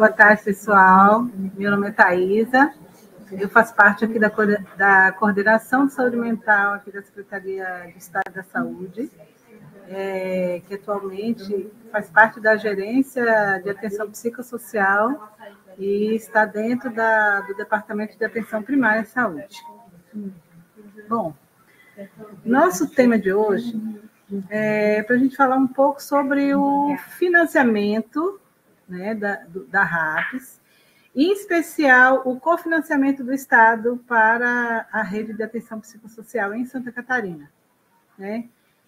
Boa tarde, pessoal. Meu nome é Thaisa. Eu faço parte aqui da Coordenação de Saúde Mental aqui da Secretaria de Estado da Saúde, que atualmente faz parte da Gerência de Atenção Psicossocial e está dentro do Departamento de Atenção Primária à Saúde. Bom, nosso tema de hoje é para a gente falar um pouco sobre o financiamento, né, da RAPS, em especial o cofinanciamento do Estado para a rede de atenção psicossocial em Santa Catarina, né?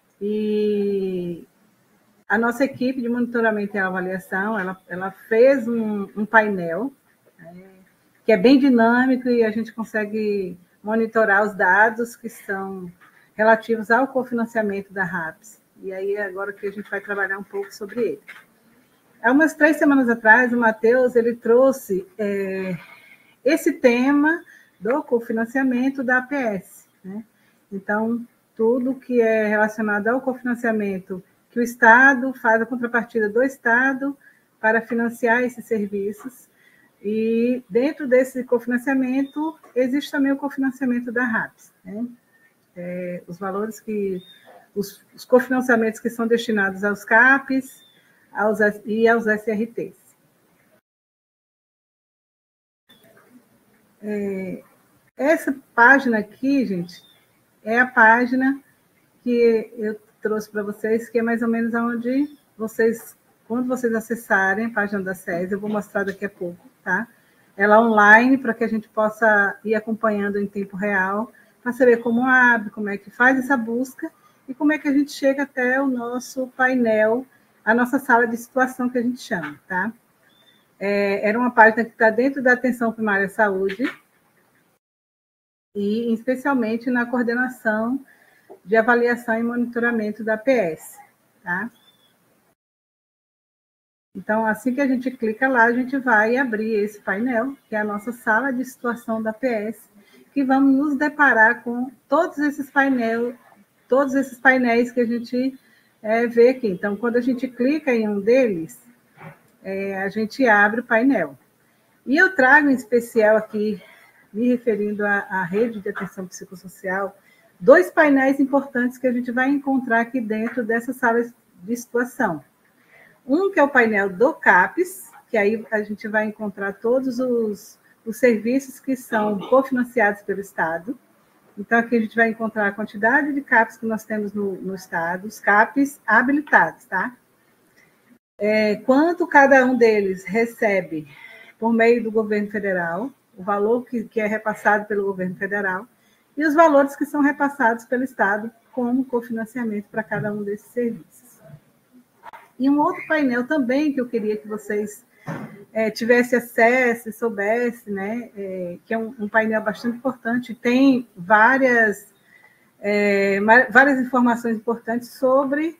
E a nossa equipe de monitoramento e avaliação, ela fez um painel, que é bem dinâmico e a gente consegue monitorar os dados que são relativos ao cofinanciamento da RAPS. E aí, agora que a gente vai trabalhar um pouco sobre ele. Há umas 3 semanas atrás, o Matheus ele trouxe esse tema do cofinanciamento da APS, né? Então, tudo que é relacionado ao cofinanciamento que o Estado faz a contrapartida do Estado para financiar esses serviços. E dentro desse cofinanciamento, existe também o cofinanciamento da RAPS, né? Os valores os cofinanciamentos que são destinados aos CAPs e aos SRTs. Essa página aqui, gente, é a página que eu trouxe para vocês, que é mais ou menos onde quando vocês acessarem a página da SES, eu vou mostrar daqui a pouco, tá? Ela é online, para que a gente possa ir acompanhando em tempo real, para saber como abre, como é que faz essa busca e como é que a gente chega até o nosso painel, a nossa sala de situação que a gente chama, tá? Era uma página que está dentro da Atenção Primária à Saúde e especialmente na coordenação de avaliação e monitoramento da APS, tá? Então, assim que a gente clica lá, a gente vai abrir esse painel, que é a nossa sala de situação da APS, que vamos nos deparar com todos esses painéis que a gente vê aqui. Então, quando a gente clica em um deles, a gente abre o painel. E eu trago em especial aqui, me referindo à rede de atenção psicossocial, 2 painéis importantes que a gente vai encontrar aqui dentro dessa sala de situação. Um que é o painel do CAPES, que aí a gente vai encontrar todos os serviços que são cofinanciados pelo Estado. Então, aqui a gente vai encontrar a quantidade de CAPES que nós temos no Estado, os CAPES habilitados, tá? Quanto cada um deles recebe por meio do governo federal, o valor que é repassado pelo governo federal, e os valores que são repassados pelo Estado como cofinanciamento para cada um desses serviços. E um outro painel também que eu queria que vocês tivessem acesso e soubessem, né, que é um painel bastante importante, tem várias informações importantes sobre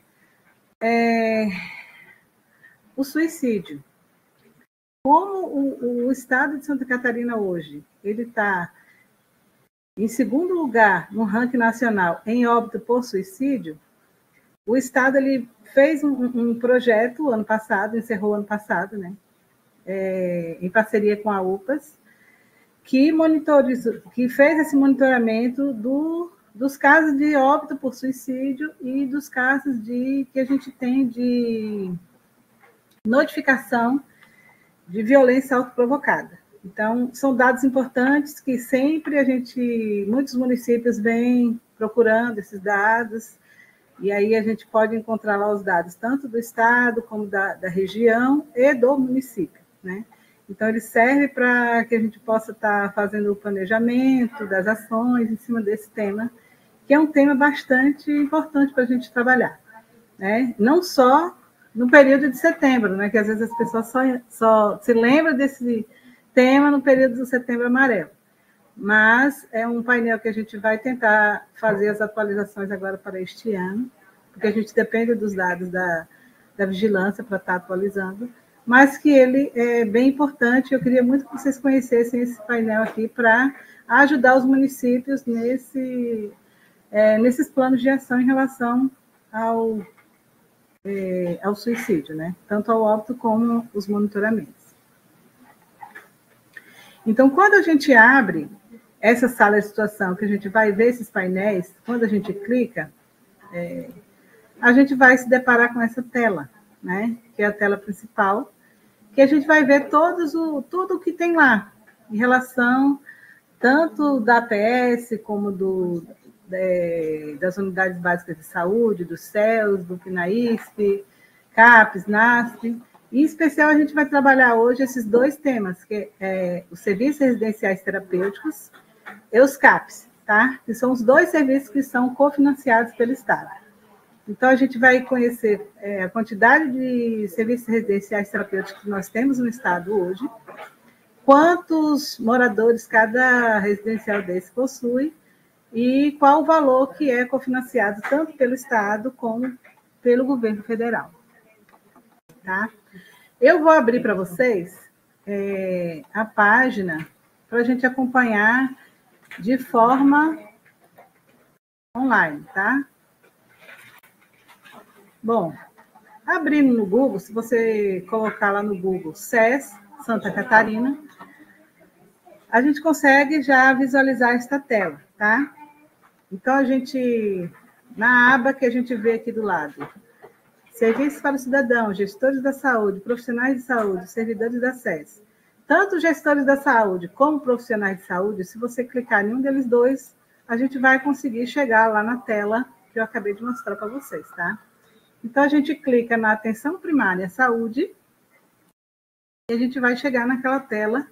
o suicídio. Como o Estado de Santa Catarina hoje, ele está em segundo lugar no ranking nacional em óbito por suicídio, o Estado ele fez um projeto ano passado, encerrou ano passado, né, em parceria com a UPAS, que fez esse monitoramento dos casos de óbito por suicídio e dos casos que a gente tem de notificação de violência autoprovocada. Então, são dados importantes que sempre muitos municípios vêm procurando esses dados, e aí a gente pode encontrar lá os dados tanto do Estado como da região e do município, né? Então, ele serve para que a gente possa estar fazendo o planejamento das ações em cima desse tema, que é um tema bastante importante para a gente trabalhar, né? Não só no período de setembro, né? Que às vezes as pessoas só se lembram desse tema no período do Setembro Amarelo. Mas é um painel que a gente vai tentar fazer as atualizações agora para este ano, porque a gente depende dos dados da vigilância para estar atualizando, mas que ele é bem importante. Eu queria muito que vocês conhecessem esse painel aqui para ajudar os municípios nesses planos de ação em relação ao suicídio, né? Tanto ao óbito como os monitoramentos. Então, quando a gente abre essa sala de situação, que a gente vai ver esses painéis, quando a gente clica, a gente vai se deparar com essa tela, né? Que é a tela principal, que a gente vai ver tudo o que tem lá, em relação tanto da APS como das unidades básicas de saúde, do CELS, do PNAISP, CAPES, NASP. Em especial, a gente vai trabalhar hoje esses dois temas, que é os serviços residenciais terapêuticos e os CAPES, tá? Que são os dois serviços que são cofinanciados pelo Estado. Então, a gente vai conhecer a quantidade de serviços residenciais terapêuticos que nós temos no Estado hoje, quantos moradores cada residencial desse possui e qual o valor que é cofinanciado tanto pelo Estado como pelo governo federal. Tá? Eu vou abrir para vocês a página para a gente acompanhar de forma online, tá? Bom, abrindo no Google, se você colocar lá no Google SES Santa Catarina, a gente consegue já visualizar esta tela, tá? Então, a gente, na aba que a gente vê aqui do lado, Serviços para o Cidadão, Gestores da Saúde, Profissionais de Saúde, Servidores da SES. Tanto gestores da saúde como profissionais de saúde, se você clicar em um deles dois, a gente vai conseguir chegar lá na tela que eu acabei de mostrar para vocês, tá? Então, a gente clica na Atenção Primária à Saúde e a gente vai chegar naquela tela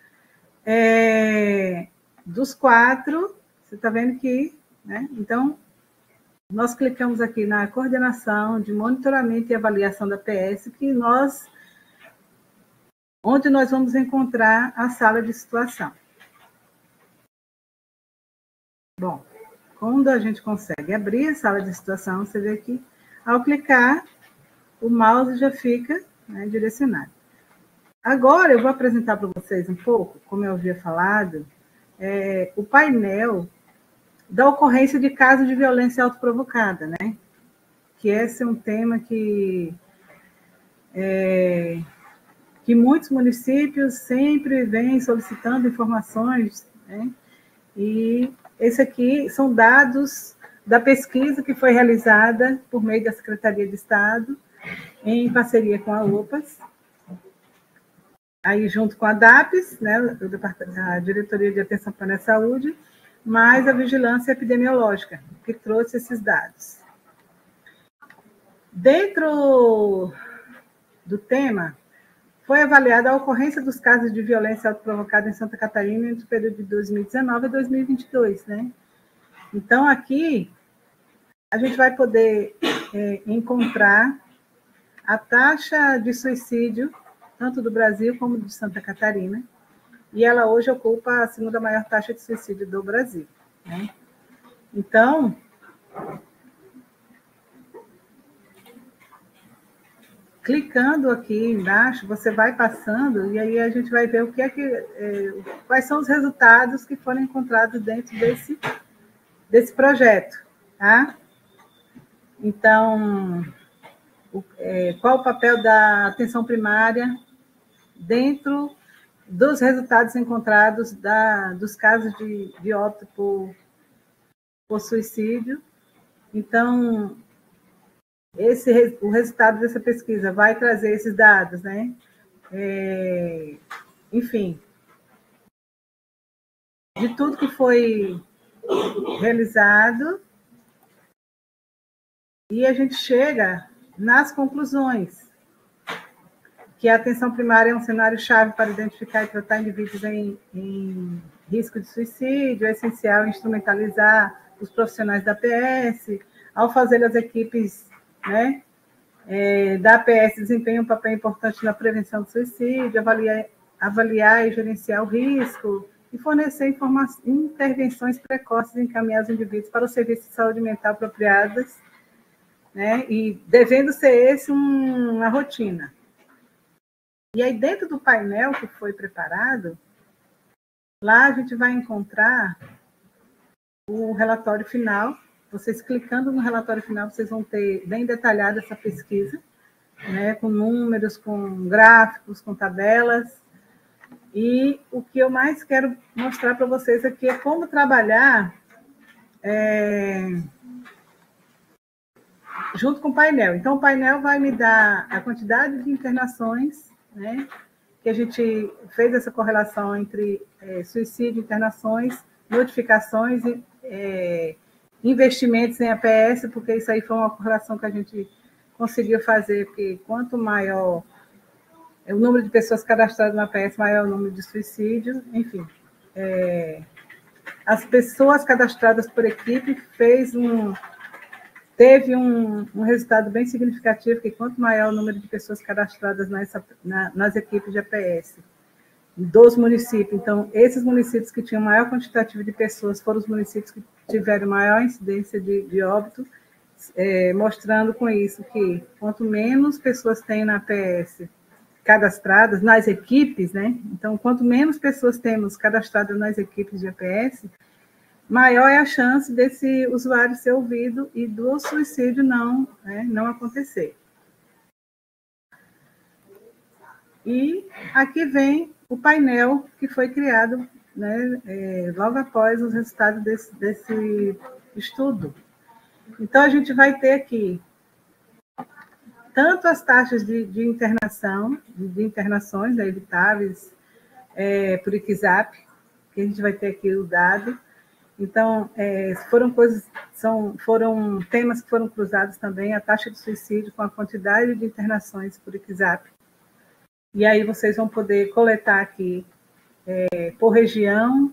dos quatro, você está vendo que, né? Então, nós clicamos aqui na coordenação de monitoramento e avaliação da PS, onde nós vamos encontrar a sala de situação. Bom, quando a gente consegue abrir a sala de situação, você vê que, ao clicar, o mouse já fica, né, direcionado. Agora, eu vou apresentar para vocês um pouco, como eu havia falado, o painel da ocorrência de casos de violência autoprovocada, né? Que esse é um tema que muitos municípios sempre vêm solicitando informações, né? E esse aqui são dados da pesquisa que foi realizada por meio da Secretaria de Estado, em parceria com a OPAS, aí junto com a DAPES, né, a Diretoria de Atenção Primária à Saúde, mais a Vigilância Epidemiológica, que trouxe esses dados. Dentro do tema, foi avaliada a ocorrência dos casos de violência autoprovocada em Santa Catarina entre o período de 2019 a 2022, né? Então, aqui, a gente vai poder encontrar a taxa de suicídio, tanto do Brasil como de Santa Catarina, e ela hoje ocupa a segunda maior taxa de suicídio do Brasil, né? Então, clicando aqui embaixo, você vai passando e aí a gente vai ver quais são os resultados que foram encontrados dentro desse projeto, tá? Então, qual o papel da atenção primária dentro dos resultados encontrados dos casos de óbito por suicídio. Então, o resultado dessa pesquisa vai trazer esses dados, né? Enfim, de tudo que foi realizado, e a gente chega nas conclusões, que a atenção primária é um cenário-chave para identificar e tratar indivíduos em risco de suicídio, é essencial instrumentalizar os profissionais da APS, ao fazer as equipes, né, da APS desempenham um papel importante na prevenção do suicídio, avaliar e gerenciar o risco e fornecer intervenções precoces e encaminhar os indivíduos para os serviços de saúde mental apropriados, né, e devendo ser esse uma rotina. E aí, dentro do painel que foi preparado, lá a gente vai encontrar o relatório final. Vocês clicando no relatório final, vocês vão ter bem detalhada essa pesquisa, né, com números, com gráficos, com tabelas. E o que eu mais quero mostrar para vocês aqui é como trabalhar junto com o painel. Então, o painel vai me dar a quantidade de internações, né, que a gente fez essa correlação entre suicídio, internações, notificações e investimentos em APS, porque isso aí foi uma correlação que a gente conseguiu fazer, porque quanto maior o número de pessoas cadastradas no APS, maior o número de suicídio, enfim. As pessoas cadastradas por equipe teve um resultado bem significativo, que quanto maior o número de pessoas cadastradas nas equipes de APS dos municípios. Então, esses municípios que tinham maior quantitativo de pessoas foram os municípios que tiveram maior incidência de óbito, mostrando com isso que quanto menos pessoas tem na APS cadastradas, nas equipes, né? Então, quanto menos pessoas temos cadastradas nas equipes de APS, maior é a chance desse usuário ser ouvido e do suicídio não acontecer. E aqui vem o painel que foi criado, né, logo após os resultados desse estudo. Então, a gente vai ter aqui tanto as taxas de internação, de internações, né, evitáveis por ICSAP, que a gente vai ter aqui o dado. Então, foram temas que foram cruzados também, a taxa de suicídio com a quantidade de internações por ICSAP. E aí vocês vão poder coletar aqui por região,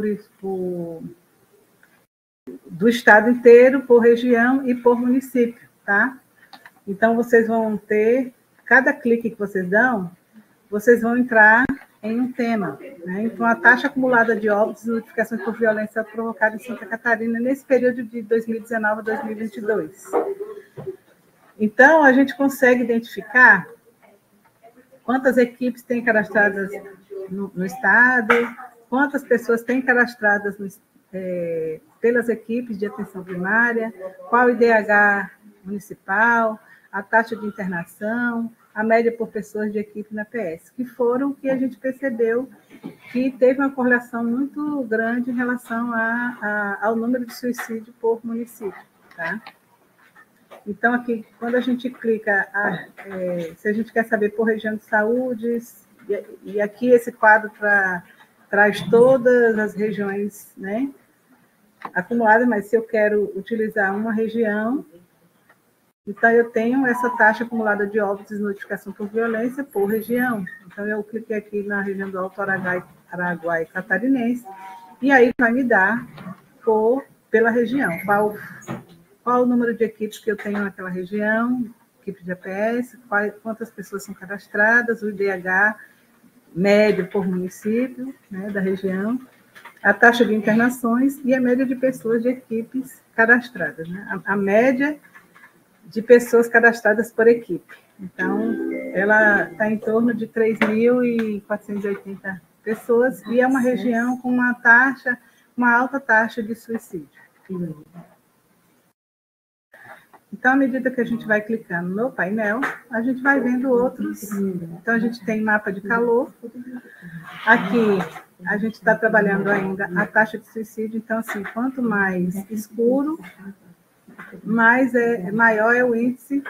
do estado inteiro, por região e por município, tá? Então, vocês vão ter, cada clique que vocês dão, vocês vão entrar em um tema, né? Então, a taxa acumulada de óbitos e notificações por violência provocada em Santa Catarina nesse período de 2019 a 2022. Então, a gente consegue identificar quantas equipes têm cadastradas no estado, quantas pessoas têm cadastradas pelas equipes de atenção primária, qual o IDH municipal, a taxa de internação, a média por pessoas de equipe na PS, que foram o que a gente percebeu que teve uma correlação muito grande em relação ao número de suicídio por município, tá? Então, aqui, quando a gente clica, se a gente quer saber por região de saúde, e aqui esse quadro traz todas as regiões, né, acumuladas, mas se eu quero utilizar uma região, então eu tenho essa taxa acumulada de óbitos e notificação por violência por região. Então, eu cliquei aqui na região do Alto Araguaia Catarinense, e aí vai me dar pela região, qual o número de equipes que eu tenho naquela região, equipe de APS, quantas pessoas são cadastradas, o IDH médio por município, né, da região, a taxa de internações e a média de pessoas de equipes cadastradas, né? A média de pessoas cadastradas por equipe. Então, ela está em torno de 3.480 pessoas e é uma região com uma alta taxa de suicídio. Então, à medida que a gente vai clicando no painel, a gente vai vendo outros. Então, a gente tem mapa de calor. Aqui, a gente está trabalhando ainda a taxa de suicídio. Então, assim, quanto mais escuro, maior é o índice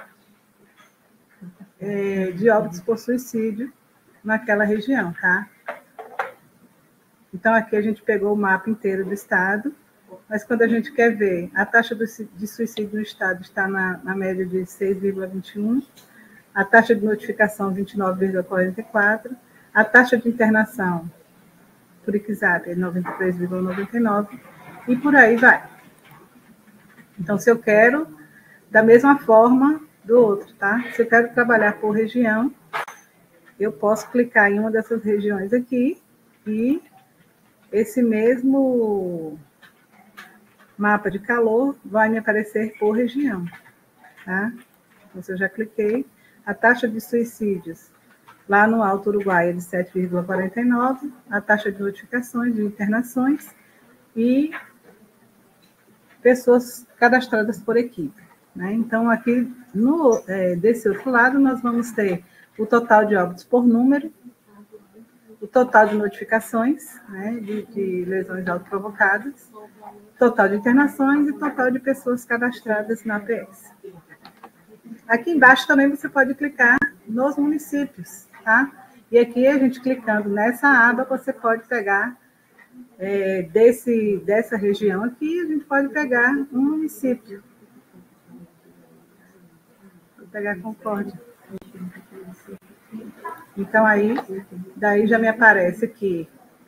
de óbitos por suicídio naquela região, tá? Então, aqui a gente pegou o mapa inteiro do estado, mas quando a gente quer ver, a taxa de suicídio no estado está na média de 6,21, a taxa de notificação 29,44, a taxa de internação por ICSAP é 93,99 e por aí vai. Então, se eu quero, da mesma forma do outro, tá? Se eu quero trabalhar por região, eu posso clicar em uma dessas regiões aqui e esse mesmo mapa de calor vai me aparecer por região, tá? Então, se eu já cliquei, a taxa de suicídios lá no Alto Uruguai é de 7,49, a taxa de notificações, de internações e pessoas cadastradas por equipe, né? Então, aqui, desse outro lado, nós vamos ter o total de óbitos por número, o total de notificações, né, de lesões autoprovocadas, total de internações e total de pessoas cadastradas na APS. Aqui embaixo também você pode clicar nos municípios, tá? E aqui, a gente clicando nessa aba, você pode pegar dessa região aqui, a gente pode pegar um município. Vou pegar Concórdia. Então, daí já me aparece aqui,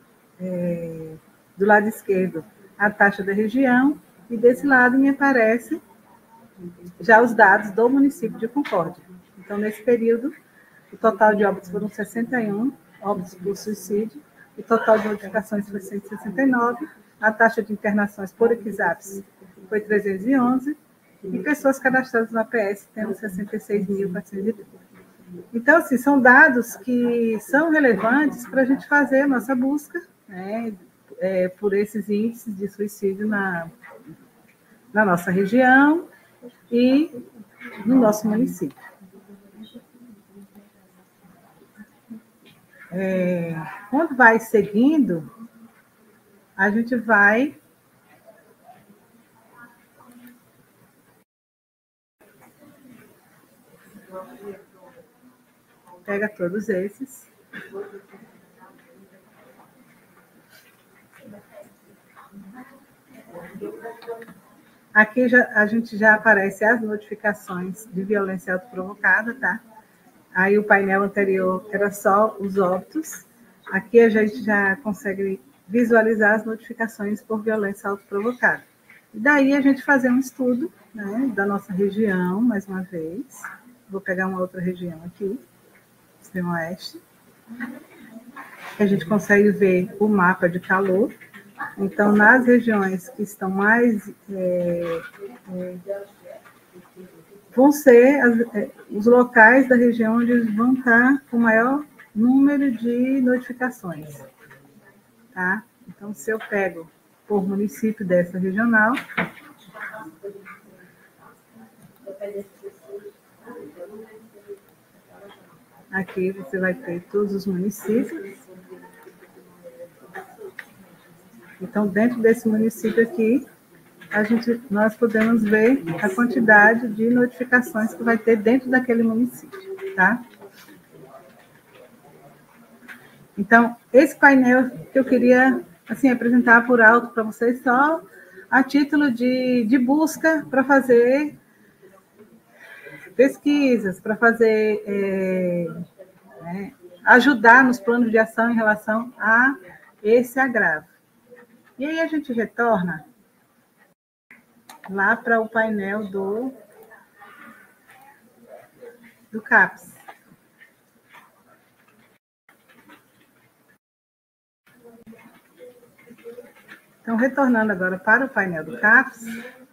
do lado esquerdo, a taxa da região, e desse lado me aparece já os dados do município de Concórdia. Então, nesse período, o total de óbitos foram 61, óbitos por suicídio, o total de notificações foi 169, a taxa de internações por equisaps foi 311, e pessoas cadastradas no APS temos 66.430. Então, assim, são dados que são relevantes para a gente fazer a nossa busca, né, por esses índices de suicídio na nossa região e no nosso município. Quando vai seguindo, a gente vai pega todos esses. Aqui a gente já aparece as notificações de violência autoprovocada, tá? Aí o painel anterior era só os óbitos. Aqui a gente já consegue visualizar as notificações por violência autoprovocada. E daí a gente fazer um estudo, né, da nossa região, mais uma vez. Vou pegar uma outra região aqui, extremo oeste. A gente consegue ver o mapa de calor. Então, nas regiões que estão mais... vão ser os locais da região onde eles vão estar com maior número de notificações. Tá? Então, se eu pego por município dessa regional, aqui você vai ter todos os municípios. Então, dentro desse município aqui, nós podemos ver a quantidade de notificações que vai ter dentro daquele município, tá? Então, esse painel que eu queria, assim, apresentar por alto para vocês, só a título de busca para fazer pesquisas, para fazer, ajudar nos planos de ação em relação a esse agravo. E aí a gente retorna lá para o painel do CAPS. Então, retornando agora para o painel do CAPS,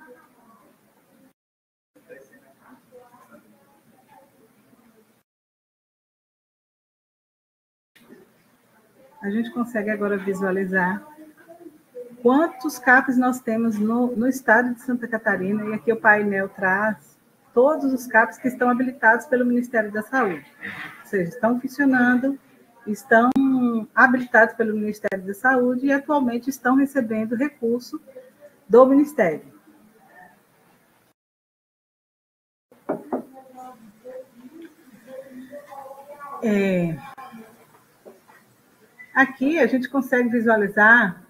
a gente consegue agora visualizar quantos CAPs nós temos no estado de Santa Catarina, e aqui o painel traz todos os CAPs que estão habilitados pelo Ministério da Saúde. Ou seja, estão funcionando, estão habilitados pelo Ministério da Saúde e atualmente estão recebendo recurso do Ministério. Aqui a gente consegue visualizar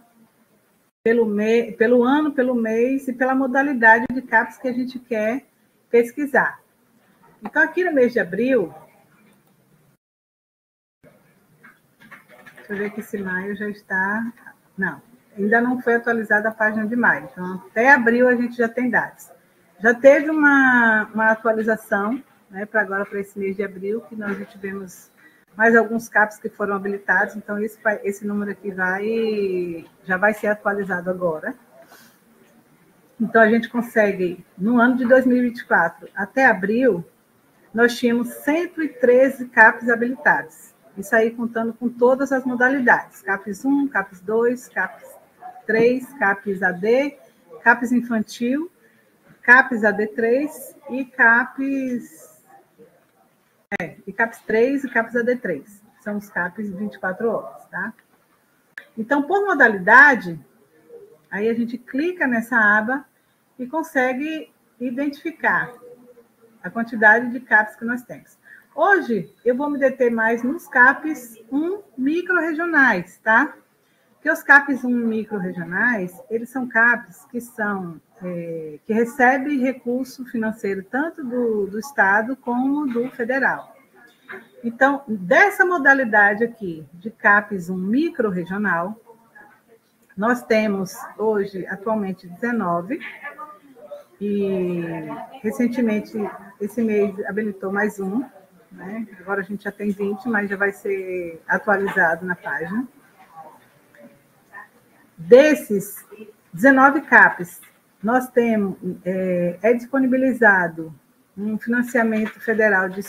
pelo ano, pelo mês e pela modalidade de CAPs que a gente quer pesquisar. Então, aqui no mês de abril, deixa eu ver que esse maio já está... Não, ainda não foi atualizada a página de maio. Então, até abril a gente já tem dados. Já teve uma atualização, né, para agora, para esse mês de abril, que nós já tivemos mais alguns CAPs que foram habilitados, então esse número aqui já vai ser atualizado agora. Então, a gente consegue, no ano de 2024, até abril, nós tínhamos 113 CAPs habilitados. Isso aí contando com todas as modalidades. CAPs 1, CAPs 2, CAPs 3, CAPs AD, CAPs infantil, CAPs AD3 e CAPs 3 e CAPs AD3. são os CAPs 24 horas, tá? Então, por modalidade, aí a gente clica nessa aba e consegue identificar a quantidade de CAPs que nós temos. Hoje, eu vou me deter mais nos CAPs 1 micro-regionais, tá? Porque os CAPs 1 micro-regionais, eles são CAPs que recebem recurso financeiro tanto do Estado como do federal. Então, dessa modalidade aqui, de CAPs 1 micro-regional, nós temos hoje, atualmente, 19, e recentemente, esse mês, habilitou mais um, né? Agora a gente já tem 20, mas já vai ser atualizado na página. Desses 19 CAPs, nós temos, disponibilizado um financiamento federal de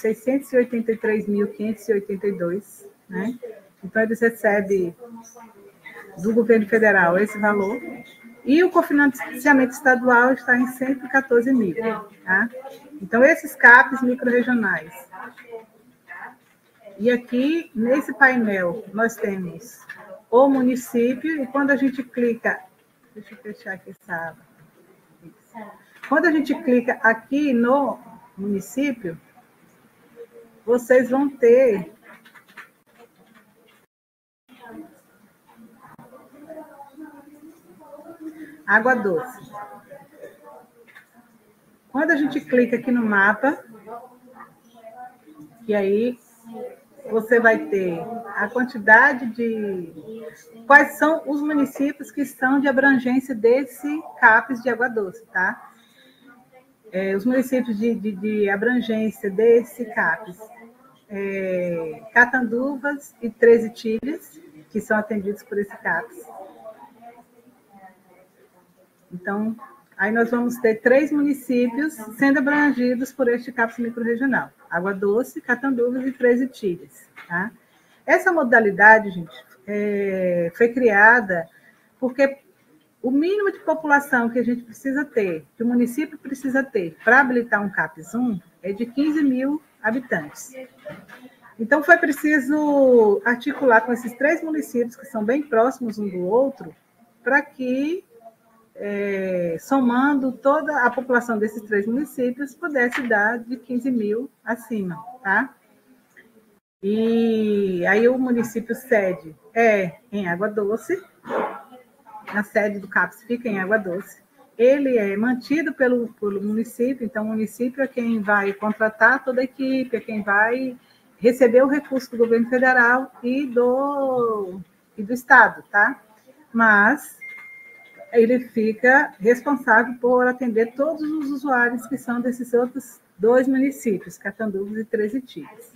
683.582, né? Então, eles recebem do governo federal esse valor, e o cofinanciamento estadual está em 114 mil. Tá? Então, esses CAPs micro-regionais. E aqui, nesse painel, nós temos o município, e quando a gente clica... Deixa eu fechar aqui essa aba. Quando a gente clica aqui no município, vocês vão ter água doce. Quando a gente clica aqui no mapa, e aí você vai ter a quantidade de... Quais são os municípios que estão de abrangência desse CAPs de água doce, tá? Os municípios de abrangência desse CAPs, Catanduvas e 13 Itilhas, que são atendidos por esse CAPs. Então, aí nós vamos ter 3 municípios sendo abrangidos por este CAPs micro-regional. Água Doce, Catanduvas e 13 Itilhas. Tá? Essa modalidade, gente, foi criada porque o mínimo de população que a gente precisa ter, que o município precisa ter para habilitar um CAPs 1, é de 15 mil habitantes. Então, foi preciso articular com esses 3 municípios, que são bem próximos um do outro, para que, somando toda a população desses 3 municípios, pudesse dar de 15 mil acima, tá? E aí o município sede é em Água Doce, a sede do CAPs fica em Água Doce. Ele é mantido pelo município, então o município é quem vai contratar toda a equipe, é quem vai receber o recurso do governo federal e do Estado, tá? Mas ele fica responsável por atender todos os usuários que são desses outros 2 municípios, Catanduvas e 13 Itilhas.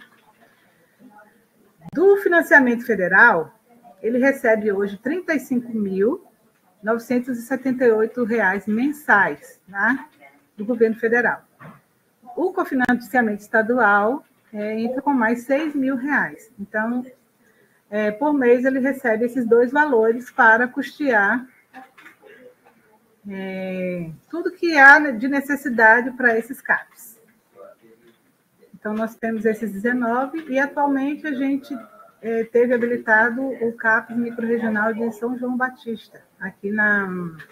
Do financiamento federal, ele recebe hoje R$ 35.978 mensais, tá? Do governo federal. O cofinanciamento estadual entra com mais R$ 6.000. Então, por mês, ele recebe esses 2 valores para custear tudo que há de necessidade para esses CAPs. Então, nós temos esses 19 e, atualmente, a gente teve habilitado o CAPs micro-regional de São João Batista, aqui na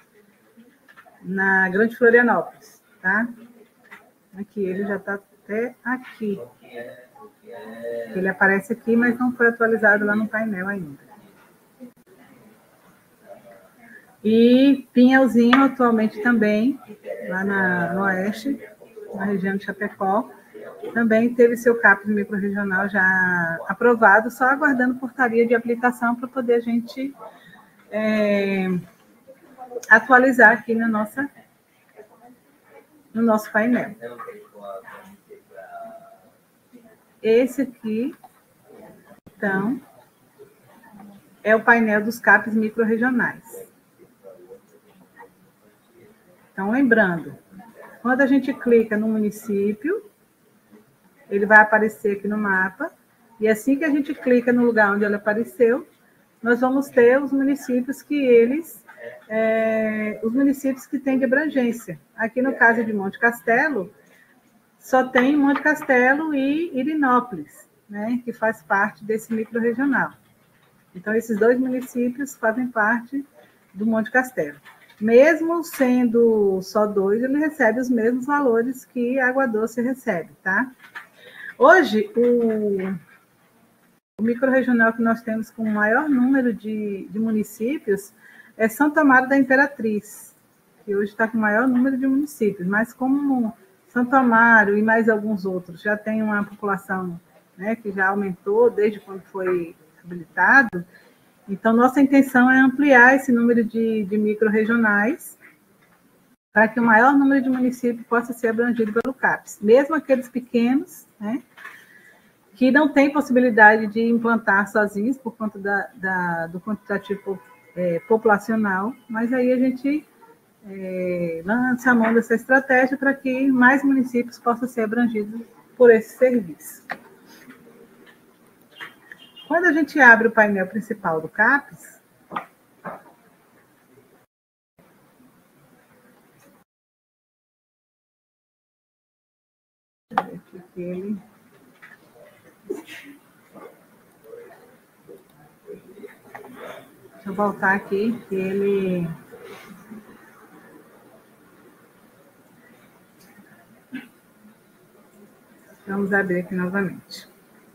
Grande Florianópolis, tá? Aqui, ele já está até aqui. Ele aparece aqui, mas não foi atualizado lá no painel ainda. E Pinhalzinho, atualmente também, lá no Oeste, na região de Chapecó, também teve seu CAPs micro-regional já aprovado, só aguardando portaria de aplicação para poder a gente atualizar aqui no nosso painel. Esse aqui, então, é o painel dos CAPs micro-regionais. Então, lembrando, quando a gente clica no município, ele vai aparecer aqui no mapa, e assim que a gente clica no lugar onde ele apareceu, nós vamos ter os municípios os municípios que têm de abrangência. Aqui no caso de Monte Castelo, só tem Monte Castelo e Irinópolis, né, que faz parte desse microrregional. Então, esses 2 municípios fazem parte do Monte Castelo. Mesmo sendo só 2, ele recebe os mesmos valores que a Água Doce recebe, tá? Hoje, o microrregional que nós temos com o maior número de municípios é Santo Amaro da Imperatriz, que hoje está com o maior número de municípios, mas como Santo Amaro e mais alguns outros já tem uma população, né, que já aumentou desde quando foi habilitado, então nossa intenção é ampliar esse número de microrregionais para que o maior número de municípios possa ser abrangido pelo CAPES, mesmo aqueles pequenos, né, que não têm possibilidade de implantar sozinhos por conta do quantitativo populacional, mas aí a gente lança a mão dessa estratégia para que mais municípios possam ser abrangidos por esse serviço. Quando a gente abre o painel principal do CAPES, deixa eu voltar aqui, que ele... Vamos abrir aqui novamente.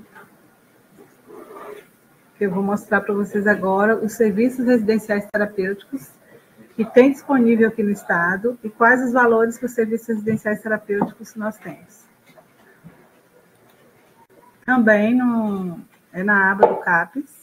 Eu vou mostrar para vocês agora os serviços residenciais terapêuticos que tem disponível aqui no estado e quais os valores que os serviços residenciais terapêuticos nós temos. Também é na aba do CAPES.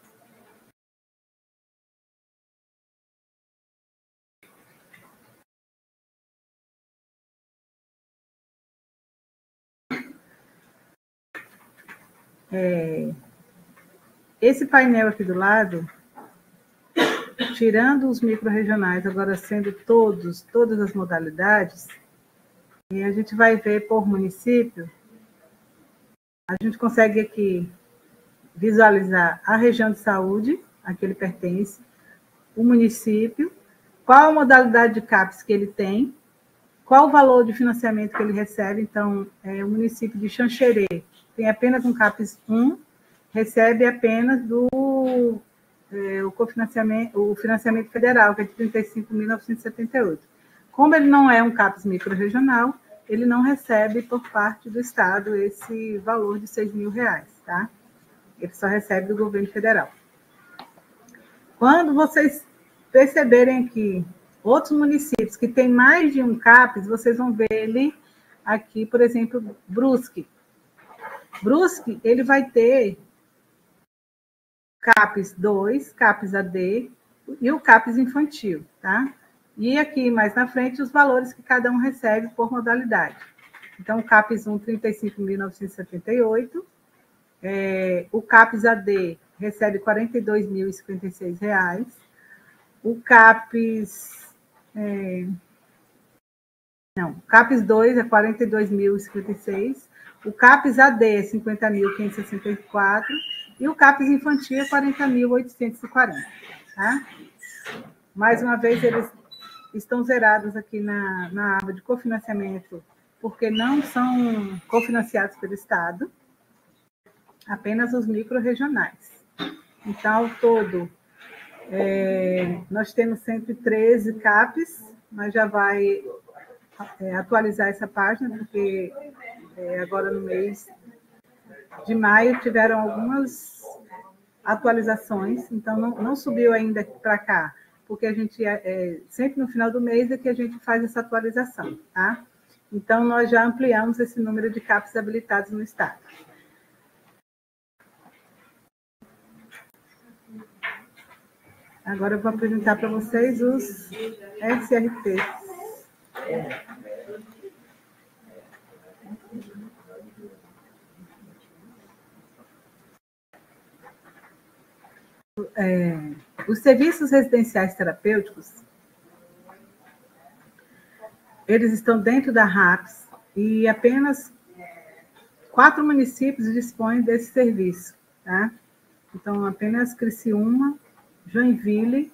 Esse painel aqui do lado, tirando os microrregionais, agora sendo todas as modalidades, e a gente vai ver por município, a gente consegue aqui visualizar a região de saúde a que ele pertence, o município, qual a modalidade de CAPES que ele tem, qual o valor de financiamento que ele recebe. Então, o município de Xanxerê tem apenas um CAPES 1, recebe apenas o financiamento federal, que é de R$ 35.978. Como ele não é um CAPES microrregional, ele não recebe por parte do Estado esse valor de R$ 6.000, tá? Ele só recebe do governo federal. Quando vocês perceberem aqui outros municípios que têm mais de um CAPES, vocês vão ver ele aqui, por exemplo, Brusque. Brusque, ele vai ter CAPES 2, CAPES AD e o CAPES infantil, tá? E aqui, mais na frente, os valores que cada um recebe por modalidade. Então, o CAPES 1, R$ 35.978. O CAPES AD recebe R$ 42.056. O CAPES... CAPES 2 é R$ 42.056. O CAPES AD é R$ 50.564. E o CAPES infantil é R$ 40.840. Tá? Mais uma vez, eles estão zerados aqui na aba de cofinanciamento, porque não são cofinanciados pelo Estado, apenas os microrregionais. Então, ao todo, nós temos 113 CAPES, mas já vai atualizar essa página, porque agora no mês de maio tiveram algumas atualizações, então não subiu ainda para cá, porque a gente sempre no final do mês é que a gente faz essa atualização, tá? Então, nós já ampliamos esse número de CAPES habilitados no estado. Agora eu vou apresentar para vocês os SRPs. Os serviços residenciais terapêuticos, eles estão dentro da RAPS e apenas 4 municípios dispõem desse serviço, tá? Então, apenas Criciúma, Joinville,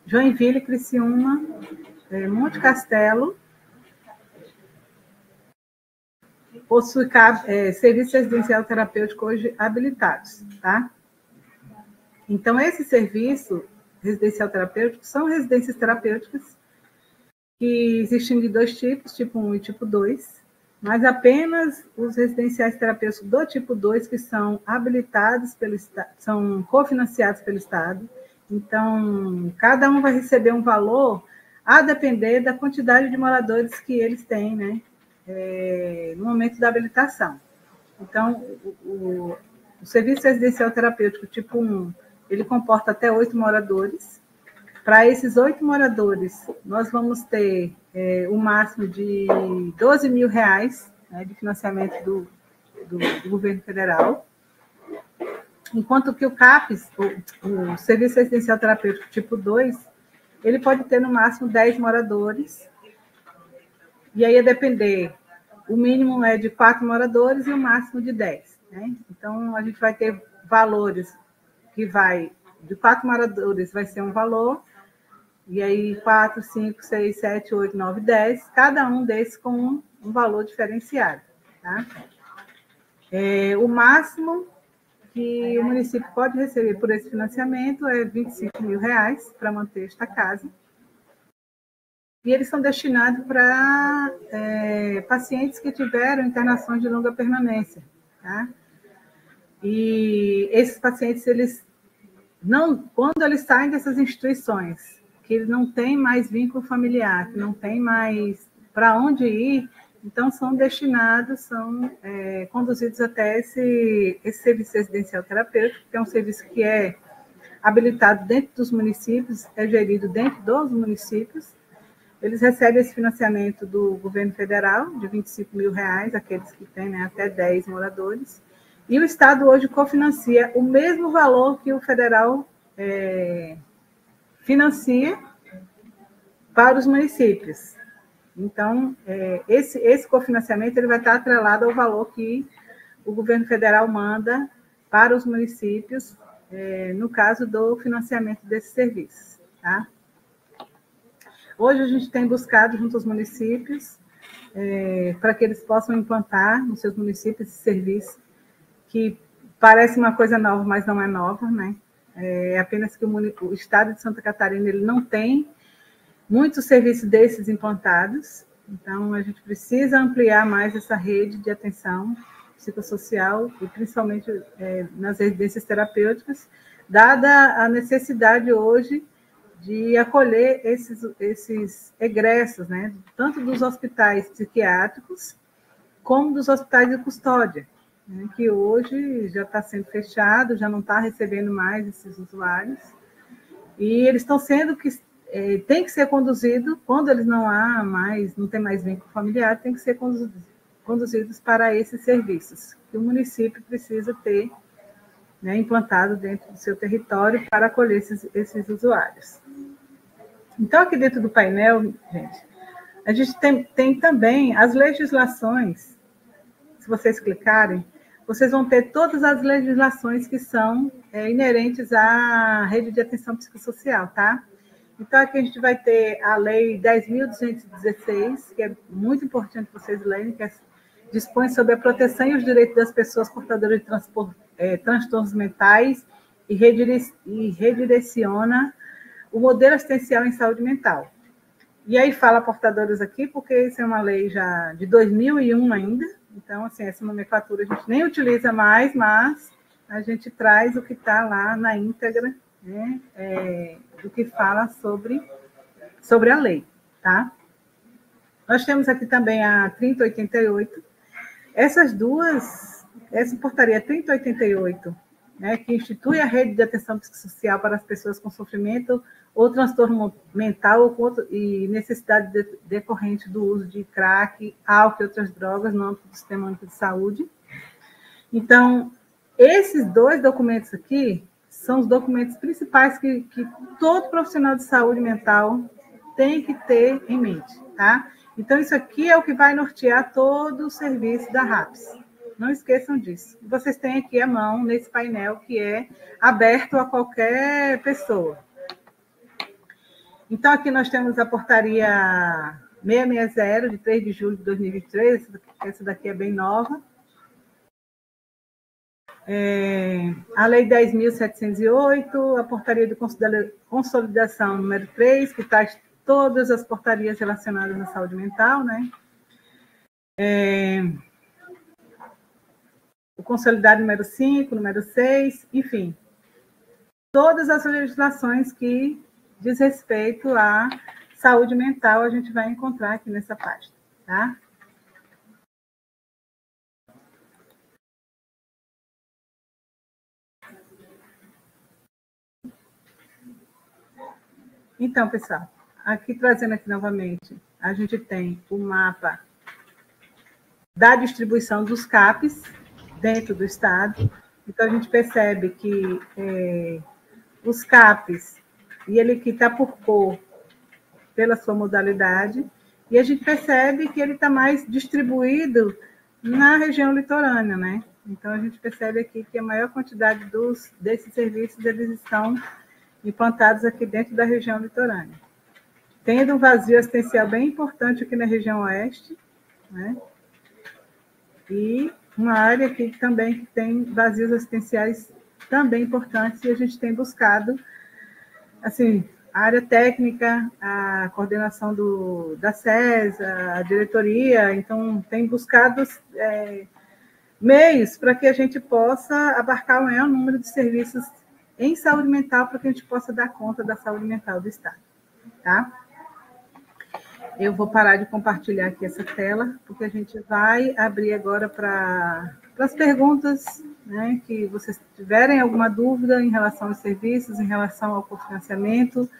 Joinville, Criciúma, Monte Castelo, possui serviço residencial terapêutico hoje habilitados, tá? Então, esse serviço residencial terapêutico são residências terapêuticas que existem de dois tipos, tipo 1 e tipo 2, mas apenas os residenciais terapêuticos do tipo 2 que são habilitados pelo Estado, são cofinanciados pelo Estado. Então, cada um vai receber um valor a depender da quantidade de moradores que eles têm, né? No momento da habilitação. Então, o serviço residencial terapêutico tipo 1, ele comporta até 8 moradores. Para esses 8 moradores, nós vamos ter o máximo de R$12 mil, né, de financiamento do governo federal, enquanto que o CAPES, o Serviço Residencial Terapêutico tipo 2, ele pode ter no máximo 10 moradores, e aí, a depender, o mínimo é de 4 moradores e o máximo de 10. Né? Então, a gente vai ter valores que vai, de 4 moradores vai ser um valor, e aí 4, 5, 6, 7, 8, 9, 10, cada um desses com um valor diferenciado. Tá? O máximo que o município pode receber por esse financiamento é R$25 mil para manter esta casa. E eles são destinados para pacientes que tiveram internações de longa permanência. Tá? E esses pacientes, eles não, quando eles saem dessas instituições, que eles não têm mais vínculo familiar, que não tem mais para onde ir, então são destinados, são conduzidos até esse serviço residencial terapêutico, que é um serviço que é habilitado dentro dos municípios, é gerido dentro dos municípios. Eles recebem esse financiamento do governo federal, de R$25 mil, aqueles que têm, né, até 10 moradores. E o Estado hoje cofinancia o mesmo valor que o federal financia para os municípios. Então, esse cofinanciamento ele vai estar atrelado ao valor que o governo federal manda para os municípios, no caso do financiamento desses serviços. Tá? Hoje a gente tem buscado junto aos municípios para que eles possam implantar nos seus municípios esse serviço, que parece uma coisa nova, mas não é nova, né? Apenas que o estado de Santa Catarina ele não tem muitos serviços desses implantados, então a gente precisa ampliar mais essa rede de atenção psicossocial, e principalmente nas residências terapêuticas, dada a necessidade hoje de acolher esses egressos, né? Tanto dos hospitais psiquiátricos, como dos hospitais de custódia, né? Que hoje já está sendo fechado, já não está recebendo mais esses usuários, e eles estão sendo tem que ser conduzido, quando eles não tem mais vínculo familiar, tem que ser conduzidos para esses serviços, que o município precisa ter, né, implantado dentro do seu território para acolher esses usuários. Então, aqui dentro do painel, gente, a gente tem também as legislações. Se vocês clicarem, vocês vão ter todas as legislações que são inerentes à rede de atenção psicossocial, tá? Então, aqui a gente vai ter a Lei 10.216, que é muito importante vocês lerem, que dispõe sobre a proteção e os direitos das pessoas portadoras de transtornos mentais e redireciona o modelo assistencial em saúde mental. E aí fala portadores aqui, porque isso é uma lei já de 2001 ainda, então, assim, essa nomenclatura a gente nem utiliza mais, mas a gente traz o que está lá na íntegra, né, do que fala sobre a lei, tá? Nós temos aqui também a 3088. Essa portaria 3088, né, que institui a rede de atenção psicossocial para as pessoas com sofrimento ou transtorno mental e necessidade decorrente do uso de crack, álcool e outras drogas no âmbito do Sistema Único de Saúde. Então, esses dois documentos aqui são os documentos principais que todo profissional de saúde mental tem que ter em mente, tá? Então, isso aqui é o que vai nortear todo o serviço da RAPS. Não esqueçam disso. Vocês têm aqui à mão, nesse painel, que é aberto a qualquer pessoa. Então, aqui nós temos a portaria 660, de 3 de julho de 2023, essa daqui é bem nova. A Lei 10.708, a portaria de consolidação número 3, que traz todas as portarias relacionadas à saúde mental, né? O consolidado número 5, número 6, enfim. Todas as legislações que diz respeito à saúde mental, a gente vai encontrar aqui nessa página, tá? Então, pessoal, aqui trazendo aqui novamente, a gente tem o mapa da distribuição dos CAPs dentro do Estado. Então, a gente percebe que os CAPs, e ele que está por cor, pela sua modalidade, e a gente percebe que ele está mais distribuído na região litorânea, né? Então, a gente percebe aqui que a maior quantidade desses serviços, eles estão implantados aqui dentro da região litorânea. Tendo um vazio assistencial bem importante aqui na região oeste, né? E uma área aqui também que tem vazios assistenciais também importantes, e a gente tem buscado, assim, a área técnica, a coordenação da SES, a diretoria, então tem buscado meios para que a gente possa abarcar o maior número de serviços em saúde mental, para que a gente possa dar conta da saúde mental do Estado, tá? Eu vou parar de compartilhar aqui essa tela, porque a gente vai abrir agora para as perguntas, né, que vocês tiverem alguma dúvida em relação aos serviços, em relação ao cofinanciamento.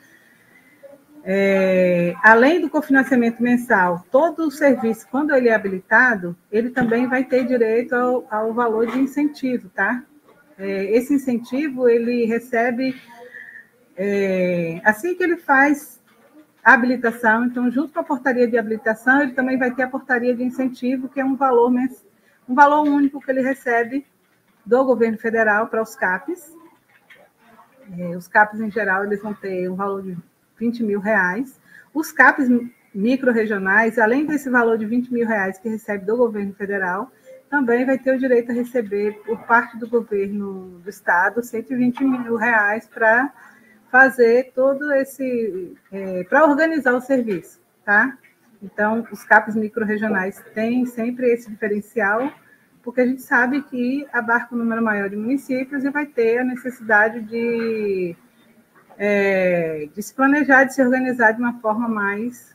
Além do cofinanciamento mensal, todo o serviço, quando ele é habilitado, ele também vai ter direito ao valor de incentivo, tá? Esse incentivo, ele recebe, assim que ele faz a habilitação, então, junto com a portaria de habilitação, ele também vai ter a portaria de incentivo, que é um valor único que ele recebe do governo federal para os CAPs. Os CAPs, em geral, eles vão ter um valor de R$20 mil. Os CAPs micro-regionais, além desse valor de R$20 mil que recebe do governo federal, também vai ter o direito a receber, por parte do governo do Estado, R$120 mil para fazer todo esse... para organizar o serviço, tá? Então, os CAPs micro-regionais têm sempre esse diferencial, porque a gente sabe que abarca um número maior de municípios e vai ter a necessidade de se planejar, de se organizar de uma forma mais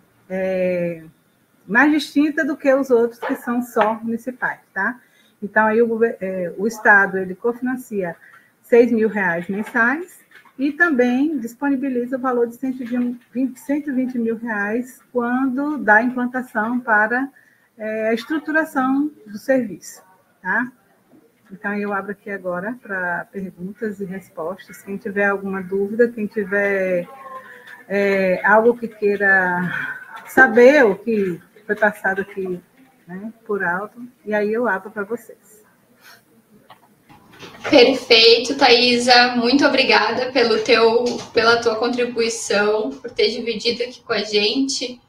distinta do que os outros que são só municipais, tá? Então, aí o Estado, ele cofinancia R$6 mil mensais e também disponibiliza o valor de R$120 mil quando dá implantação para a estruturação do serviço, tá? Então, eu abro aqui agora para perguntas e respostas. Quem tiver alguma dúvida, quem tiver algo que queira saber, o que foi passado aqui, né, por alto, e aí eu abro para vocês. Perfeito, Thaisa. Muito obrigada pela tua contribuição, por ter dividido aqui com a gente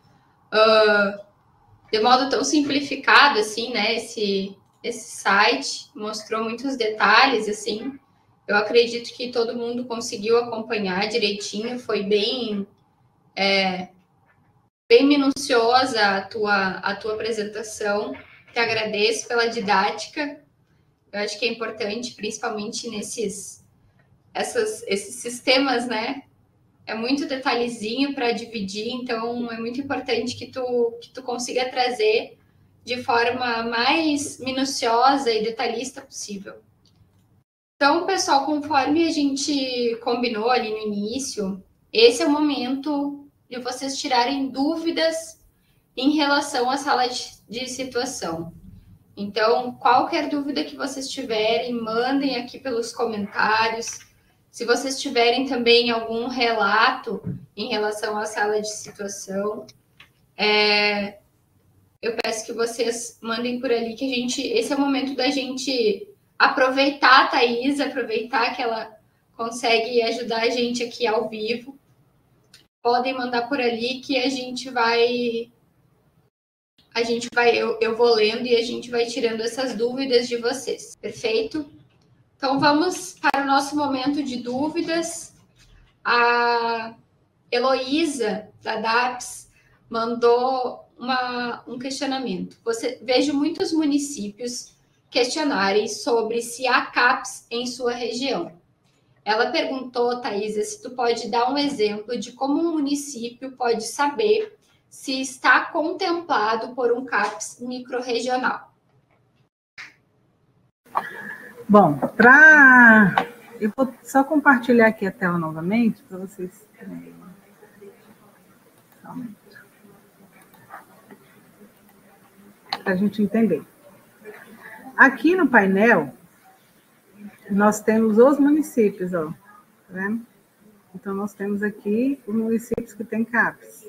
de modo tão simplificado, assim, né? Esse site mostrou muitos detalhes, assim. Eu acredito que todo mundo conseguiu acompanhar direitinho, foi bem minuciosa a tua apresentação. Te agradeço pela didática. Eu acho que é importante, principalmente esses sistemas, né? É muito detalhezinho para dividir, então é muito importante que tu consiga trazer de forma mais minuciosa e detalhista possível. Então, pessoal, conforme a gente combinou ali no início, esse é o momento de vocês tirarem dúvidas em relação à sala de situação. Então, qualquer dúvida que vocês tiverem, mandem aqui pelos comentários. Se vocês tiverem também algum relato em relação à sala de situação, eu peço que vocês mandem por ali, que esse é o momento da gente aproveitar a Thaisa, aproveitar que ela consegue ajudar a gente aqui ao vivo. podem mandar por ali que eu vou lendo e a gente vai tirando essas dúvidas de vocês, perfeito? Então vamos para o nosso momento de dúvidas. A Heloísa, da DAPS, mandou um questionamento. Vejo muitos municípios questionarem sobre se há CAPS em sua região. Ela perguntou, Thaisa, se tu pode dar um exemplo de como um município pode saber se está contemplado por um CAPS microrregional. Bom, eu vou só compartilhar aqui a tela novamente para vocês. Para a gente entender. Aqui no painel, nós temos os municípios, ó, tá vendo? Então, nós temos aqui os municípios que têm CAPS.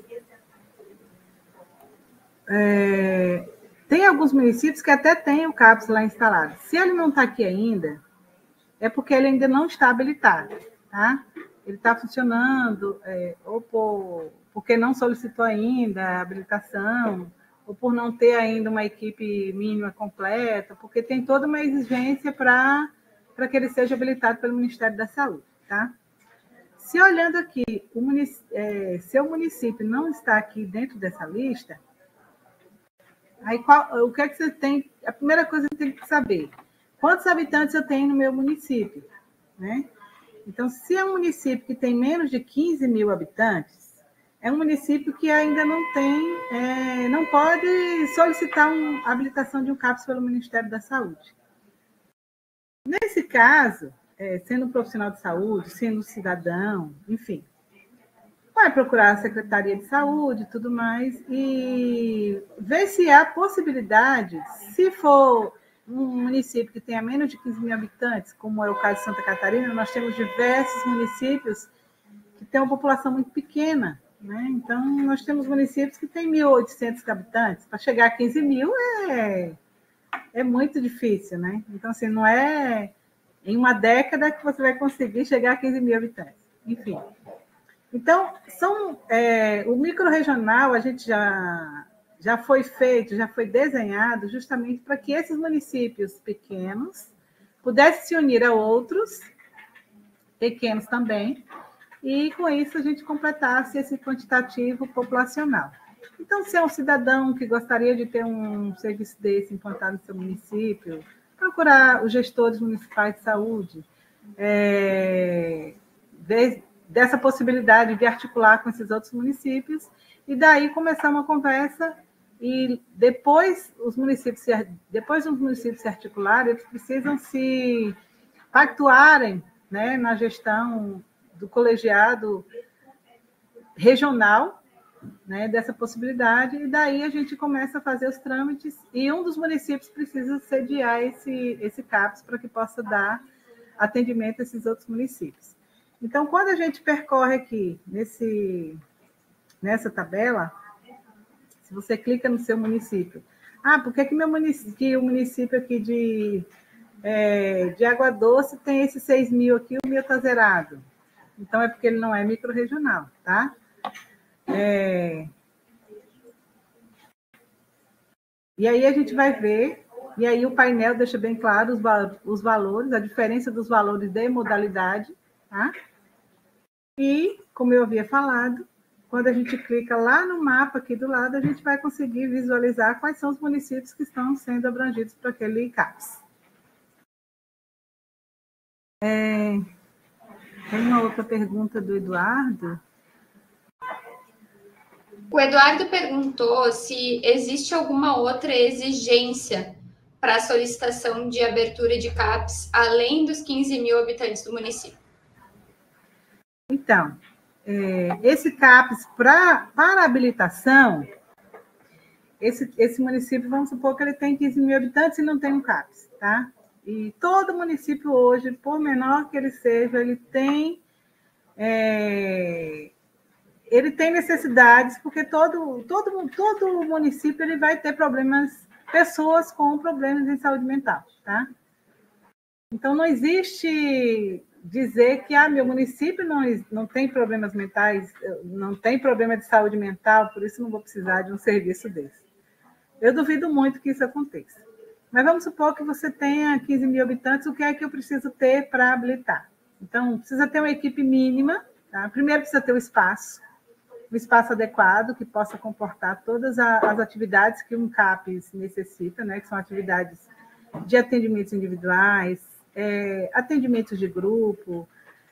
Tem alguns municípios que até têm o CAPS lá instalado. Se ele não está aqui ainda, é porque ele ainda não está habilitado, tá? Ele está funcionando, ou porque não solicitou ainda a habilitação, ou por não ter ainda uma equipe mínima completa, porque tem toda uma exigência para que ele seja habilitado pelo Ministério da Saúde, tá? Se olhando aqui, seu município não está aqui dentro dessa lista, aí o que é que você tem? A primeira coisa que você tem que saber, quantos habitantes eu tenho no meu município, né? Então, se é um município que tem menos de 15 mil habitantes, é um município que ainda não pode solicitar a habilitação de um CAPS pelo Ministério da Saúde. Nesse caso, sendo um profissional de saúde, sendo um cidadão, enfim, vai procurar a Secretaria de Saúde e tudo mais e ver se há possibilidade, se for um município que tenha menos de 15 mil habitantes, como é o caso de Santa Catarina, nós temos diversos municípios que têm uma população muito pequena, né? Então, nós temos municípios que têm 1.800 habitantes. Para chegar a 15 mil é muito difícil, né? Então, assim, não é em uma década que você vai conseguir chegar a 15 mil habitantes. Enfim. Então, o microrregional, a gente já foi feito, já foi desenhado justamente para que esses municípios pequenos pudessem se unir a outros, pequenos também, e com isso a gente completasse esse quantitativo populacional. Então, se é um cidadão que gostaria de ter um serviço desse implantado no seu município, procurar os gestores municipais de saúde, dessa possibilidade de articular com esses outros municípios, e daí começar uma conversa, e depois os municípios se articularem, eles precisam se pactuarem, né, na gestão do colegiado regional, né, dessa possibilidade, e daí a gente começa a fazer os trâmites, e um dos municípios precisa sediar esse CAPS para que possa dar atendimento a esses outros municípios. Então, quando a gente percorre aqui nessa tabela, se você clica no seu município, por que o município aqui de Água Doce tem esses 6 mil aqui, o meu está zerado? Então, é porque ele não é microrregional, tá? E aí a gente vai ver, e aí o painel deixa bem claro os valores, a diferença dos valores de modalidade, tá? E, como eu havia falado, quando a gente clica lá no mapa aqui do lado, a gente vai conseguir visualizar quais são os municípios que estão sendo abrangidos por aquele CAPS. Tem uma outra pergunta do Eduardo. O Eduardo perguntou se existe alguma outra exigência para a solicitação de abertura de CAPS, além dos 15 mil habitantes do município. Então, esse CAPS para habilitação, esse município, vamos supor que ele tem 15 mil habitantes e não tem um CAPS, tá? E todo município hoje, por menor que ele seja, ele tem necessidades, porque todo município ele vai ter pessoas com problemas em saúde mental, tá? Então, não existe dizer que meu município não tem problemas mentais, não tem problema de saúde mental, por isso não vou precisar de um serviço desse. Eu duvido muito que isso aconteça. Mas vamos supor que você tenha 15 mil habitantes, o que é que eu preciso ter para habilitar? Então, precisa ter uma equipe mínima, tá? Primeiro precisa ter um espaço adequado que possa comportar todas as atividades que um CAPES necessita, né? Que são atividades de atendimentos individuais, atendimentos de grupo,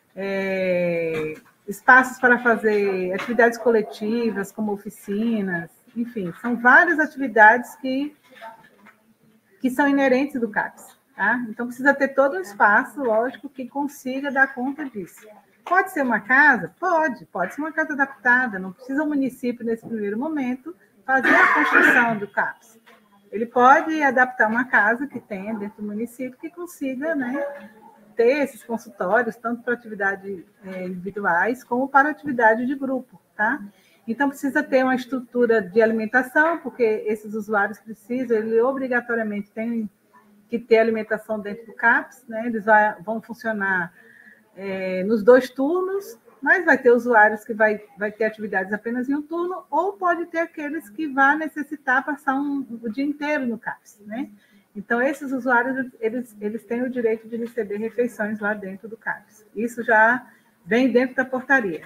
espaços para fazer atividades coletivas, como oficinas, enfim, são várias atividades que são inerentes do CAPES. Tá? Então, precisa ter todo um espaço, lógico, que consiga dar conta disso. Pode ser uma casa? Pode ser uma casa adaptada, não precisa o município, nesse primeiro momento, fazer a construção do CAPES. Ele pode adaptar uma casa que tenha dentro do município que consiga, né, ter esses consultórios, tanto para atividades individuais como para atividade de grupo. Tá? Então, precisa ter uma estrutura de alimentação, porque esses usuários precisam, ele obrigatoriamente tem que ter alimentação dentro do CAPES, né? Eles vão funcionar nos 2 turnos, mas vai ter usuários que vai ter atividades apenas em um turno, ou pode ter aqueles que vão necessitar passar o dia inteiro no CAPES, né? Então, esses usuários, eles têm o direito de receber refeições lá dentro do CAPES. Isso já vem dentro da portaria.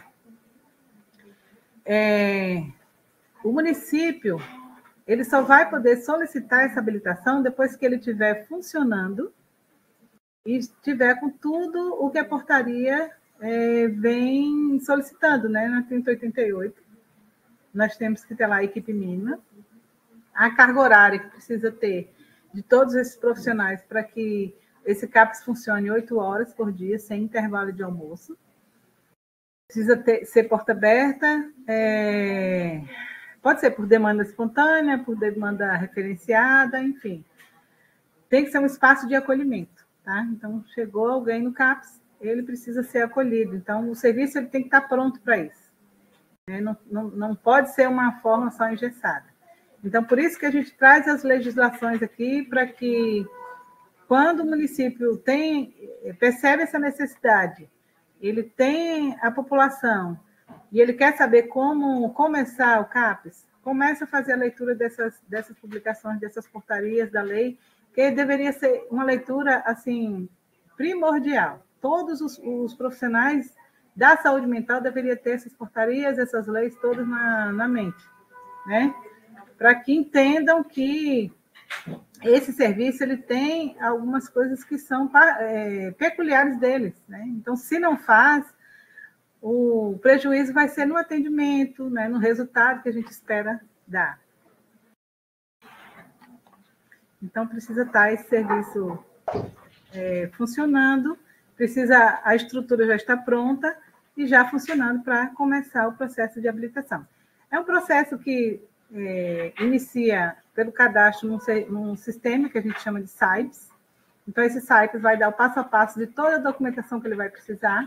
O município, ele só vai poder solicitar essa habilitação depois que ele estiver funcionando e estiver com tudo o que a portaria vem solicitando, né? Na 3088, nós temos que ter lá a equipe mínima, a carga horária que precisa ter de todos esses profissionais para que esse CAPES funcione 8 horas por dia, sem intervalo de almoço. Precisa ser porta aberta, pode ser por demanda espontânea, por demanda referenciada, enfim. Tem que ser um espaço de acolhimento, tá? Então, chegou alguém no CAPES, ele precisa ser acolhido. Então, o serviço ele tem que estar pronto para isso. Não pode ser uma forma só engessada. Então, por isso que a gente traz as legislações aqui, para que, quando o município percebe essa necessidade, ele tem a população e ele quer saber como começar o CAPES, começa a fazer a leitura dessas publicações, dessas portarias da lei, que deveria ser uma leitura assim primordial. Todos os profissionais da saúde mental deveriam ter essas portarias, essas leis todas na mente, né? Para que entendam que esse serviço ele tem algumas coisas que são peculiares deles, né? Então, se não faz, o prejuízo vai ser no atendimento, né? No resultado que a gente espera dar. Então, precisa estar esse serviço funcionando, a estrutura já está pronta e já funcionando para começar o processo de habilitação. É um processo que inicia pelo cadastro num sistema que a gente chama de SAIPS. Então, esse SAIPS vai dar o passo a passo de toda a documentação que ele vai precisar,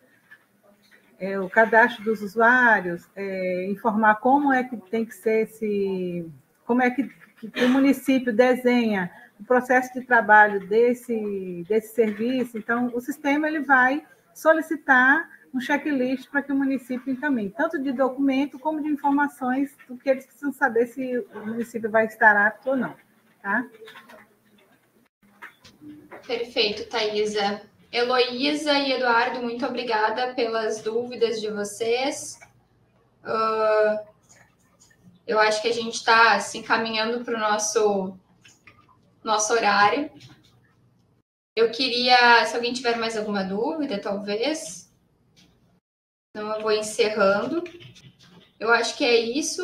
o cadastro dos usuários, informar como é que tem que ser como é que o município desenha o processo de trabalho desse serviço. Então, o sistema ele vai solicitar um checklist para que o município encaminhe, tanto de documento como de informações do que eles precisam saber se o município vai estar apto ou não. Tá? Perfeito, Thaisa. Heloísa e Eduardo, muito obrigada pelas dúvidas de vocês. Eu acho que a gente está se encaminhando para o nosso horário. Eu queria, se alguém tiver mais alguma dúvida, talvez. Então, eu vou encerrando. Eu acho que é isso.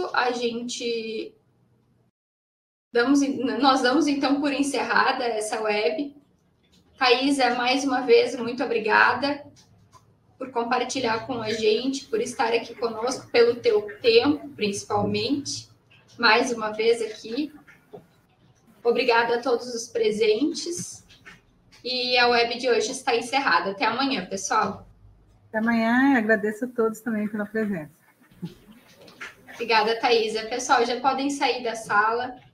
Nós damos, então, por encerrada essa web. Thaisa, mais uma vez, muito obrigada por compartilhar com a gente, por estar aqui conosco, pelo teu tempo, principalmente. Mais uma vez aqui. Obrigada a todos os presentes. E a web de hoje está encerrada. Até amanhã, pessoal. Até amanhã. Agradeço a todos também pela presença. Obrigada, Thaisa. Pessoal, já podem sair da sala.